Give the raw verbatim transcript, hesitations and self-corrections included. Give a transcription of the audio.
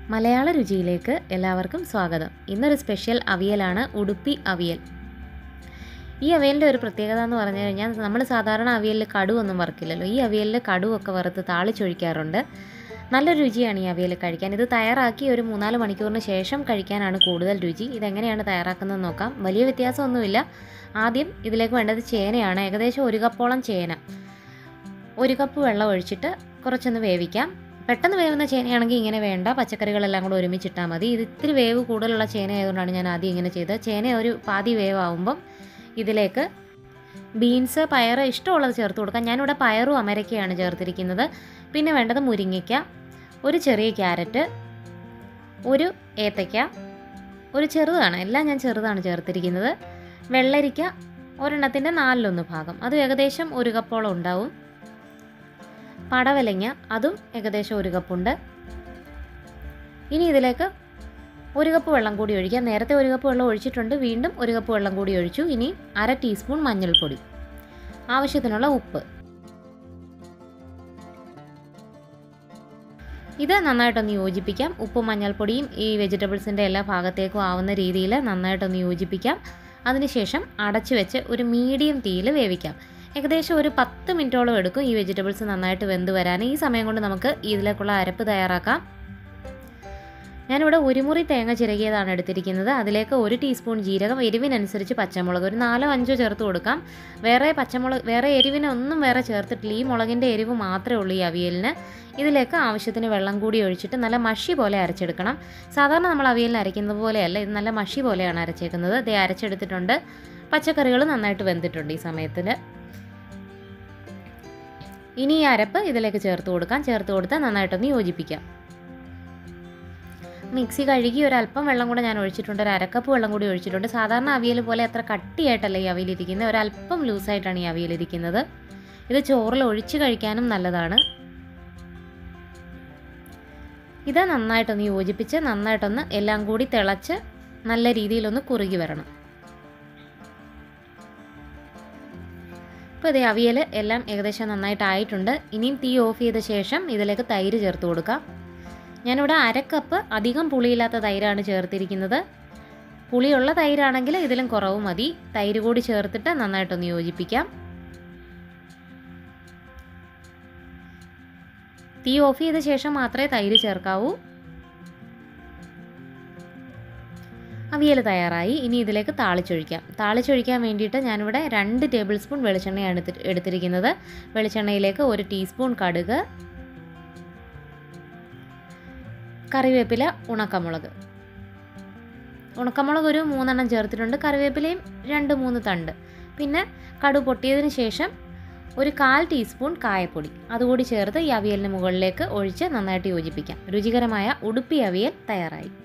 മലയാള രുചിയിലേക്ക് എല്ലാവർക്കും സ്വാഗതം. ഇന്നൊരു സ്പെഷ്യൽ അവിയലാണ്, ഉടുപ്പി അവിയൽ. ഈ അവിയലിൻ്റെ ഒരു പ്രത്യേകത എന്ന് പറഞ്ഞു കഴിഞ്ഞാൽ, നമ്മൾ സാധാരണ അവിയലിൽ കടുവൊന്നും വറുക്കില്ലല്ലോ. ഈ അവിയലിൽ കടുവൊക്കെ വറുത്ത് താളിച്ചൊഴിക്കാറുണ്ട്. നല്ലൊരു രുചിയാണ് ഈ അവിയൽ കഴിക്കാൻ. ഇത് തയ്യാറാക്കി ഒരു മൂന്നാല് മണിക്കൂറിന് ശേഷം കഴിക്കാനാണ് കൂടുതൽ രുചി. ഇതെങ്ങനെയാണ് തയ്യാറാക്കുന്നതെന്ന് നോക്കാം. വലിയ വ്യത്യാസമൊന്നുമില്ല. ആദ്യം ഇതിലേക്ക് വേണ്ടത് ചേനയാണ്. ഏകദേശം ഒരു കപ്പോളം ചേന ഒരു കപ്പ് വെള്ളം ഒഴിച്ചിട്ട് കുറച്ചൊന്ന് വേവിക്കാം. പെട്ടെന്ന് വേവുന്ന ചേനയാണെങ്കിൽ ഇങ്ങനെ വേണ്ട, പച്ചക്കറികളെല്ലാം കൂടെ ഒരുമിച്ചിട്ടാൽ മതി. ഇത് ഇത്തിരി വേവ് കൂടുതലുള്ള ചേന ആയതുകൊണ്ടാണ് ഞാൻ ആദ്യം ഇങ്ങനെ ചെയ്തത്. ചേന ഒരു പാതി വേവാകുമ്പം ഇതിലേക്ക് ബീൻസ്, പയർ ഇഷ്ടമുള്ളത് ചേർത്ത് കൊടുക്കാം. ഞാനിവിടെ പയറും അമരക്കയാണ് ചേർത്തിരിക്കുന്നത്. പിന്നെ വേണ്ടത് മുരിങ്ങയ്ക്ക, ഒരു ചെറിയ ക്യാരറ്റ്, ഒരു ഏത്തയ്ക്ക, ഒരു ചെറുതാണ്, എല്ലാം ഞാൻ ചെറുതാണ് ചേർത്തിരിക്കുന്നത്. വെള്ളരിക്ക ഒരെണ്ണത്തിൻ്റെ നാലിലൊന്ന് ഭാഗം, അത് ഏകദേശം ഒരു കപ്പോളം ഉണ്ടാവും. പടവലങ്ങ അതും ഏകദേശം ഒരു കപ്പുണ്ട്. ഇനി ഇതിലേക്ക് ഒരു കപ്പ് വെള്ളം കൂടി ഒഴിക്കാം. നേരത്തെ ഒരു കപ്പ് വെള്ളം ഒഴിച്ചിട്ടുണ്ട്, വീണ്ടും ഒരു കപ്പ് വെള്ളം കൂടി ഒഴിച്ചു. ഇനി അര ടീസ്പൂൺ മഞ്ഞൾപ്പൊടി, ആവശ്യത്തിനുള്ള ഉപ്പ്. ഇത് നന്നായിട്ടൊന്ന് യോജിപ്പിക്കാം. ഉപ്പും മഞ്ഞൾപ്പൊടിയും ഈ വെജിറ്റബിൾസിൻ്റെ എല്ലാ ഭാഗത്തേക്കും ആവുന്ന രീതിയിൽ നന്നായിട്ടൊന്ന് യോജിപ്പിക്കാം. അതിനുശേഷം അടച്ചു വെച്ച് ഒരു മീഡിയം തീയിൽ വേവിക്കാം. ഏകദേശം ഒരു പത്ത് മിനിറ്റോളം എടുക്കും ഈ വെജിറ്റബിൾസ് നന്നായിട്ട് വെന്ത് വരാൻ. ഈ സമയം കൊണ്ട് നമുക്ക് ഇതിലേക്കുള്ള അരപ്പ് തയ്യാറാക്കാം. ഞാനിവിടെ ഒരു മുറി തേങ്ങ ചിരകിയതാണ് എടുത്തിരിക്കുന്നത്. അതിലേക്ക് ഒരു ടീസ്പൂൺ ജീരകം, എരിവിനനുസരിച്ച് പച്ചമുളക് ഒരു നാലോ അഞ്ചോ ചേർത്ത് കൊടുക്കാം. വേറെ പച്ചമുളക് വേറെ എരിവിനൊന്നും വേറെ ചേർത്തിട്ടില്ല. ഈ മുളകിൻ്റെ എരിവ് മാത്രമേ ഉള്ളൂ ഈ അവിയലിന്. ഇതിലേക്ക് ആവശ്യത്തിന് വെള്ളം കൂടി ഒഴിച്ചിട്ട് നല്ല മഷി പോലെ അരച്ചെടുക്കണം. സാധാരണ നമ്മൾ അവിയലിന് അരയ്ക്കുന്നത് പോലെയല്ല, ഇത് നല്ല മഷി പോലെയാണ് അരച്ചേക്കുന്നത്. ഇത് അരച്ചെടുത്തിട്ടുണ്ട്. പച്ചക്കറികൾ നന്നായിട്ട് വെന്തിട്ടുണ്ട് ഈ സമയത്തിൽ. ഇനി ഈ അരപ്പ് ഇതിലേക്ക് ചേർത്ത് കൊടുക്കാം. ചേർത്ത് കൊടുത്താൽ നന്നായിട്ടൊന്ന് യോജിപ്പിക്കാം. മിക്സി കഴുകി ഒരല്പം വെള്ളം കൂടെ ഞാൻ ഒഴിച്ചിട്ടുണ്ട്. ഒരു അരക്കപ്പ് വെള്ളം കൂടി ഒഴിച്ചിട്ടുണ്ട്. സാധാരണ അവിയൽ പോലെ അത്ര കട്ടിയായിട്ടല്ല ഈ അവിയലിരിക്കുന്നത്, ഒരല്പം ലൂസായിട്ടാണ് ഈ അവിയലിരിക്കുന്നത്. ഇത് ചോറിൽ ഒഴിച്ച് കഴിക്കാനും നല്ലതാണ്. ഇത് നന്നായിട്ടൊന്ന് യോജിപ്പിച്ച് നന്നായിട്ടൊന്ന് എല്ലാം കൂടി തിളച്ച് നല്ല രീതിയിലൊന്ന് കുറുകി വരണം. ഇപ്പോൾ ഇത് അവിയൽ എല്ലാം ഏകദേശം നന്നായിട്ടായിട്ടുണ്ട്. ഇനിയും തീ ഓഫ് ചെയ്ത ശേഷം ഇതിലേക്ക് തൈര് ചേർത്ത് കൊടുക്കാം. ഞാനിവിടെ അരക്കപ്പ് അധികം പുളിയില്ലാത്ത തൈരാണ് ചേർത്തിരിക്കുന്നത്. പുളിയുള്ള തൈരാണെങ്കിൽ ഇതിലും കുറവ് മതി. തൈര് കൂടി ചേർത്തിട്ട് നന്നായിട്ടൊന്ന് യോജിപ്പിക്കാം. തീ ഓഫ് ചെയ്ത ശേഷം മാത്രമേ തൈര് ചേർക്കാവൂ. അവിയൽ തയ്യാറായി. ഇനി ഇതിലേക്ക് താളിച്ചൊഴിക്കാം. താളിച്ചൊഴിക്കാൻ വേണ്ടിയിട്ട് ഞാനിവിടെ രണ്ട് ടേബിൾ സ്പൂൺ വെളിച്ചെണ്ണയാണ് എടുത്തിരിക്കുന്നത്. വെളിച്ചെണ്ണയിലേക്ക് ഒരു ടീസ്പൂൺ കടുക്, കറിവേപ്പില, ഉണക്കമുളക് ഉണക്കമുളക് ഒരു മൂന്നെണ്ണം ചേർത്തിട്ടുണ്ട്. കറിവേപ്പിലയും രണ്ട് മൂന്ന് തണ്ട്. പിന്നെ കടുക് പൊട്ടിയതിന് ശേഷം ഒരു കാൽ ടീസ്പൂൺ കായപ്പൊടി അതുകൂടി ചേർത്ത് ഈ അവിയലിന് മുകളിലേക്ക് ഒഴിച്ച് നന്നായിട്ട് യോജിപ്പിക്കാം. രുചികരമായ ഉടുപ്പി അവിയൽ തയ്യാറായി.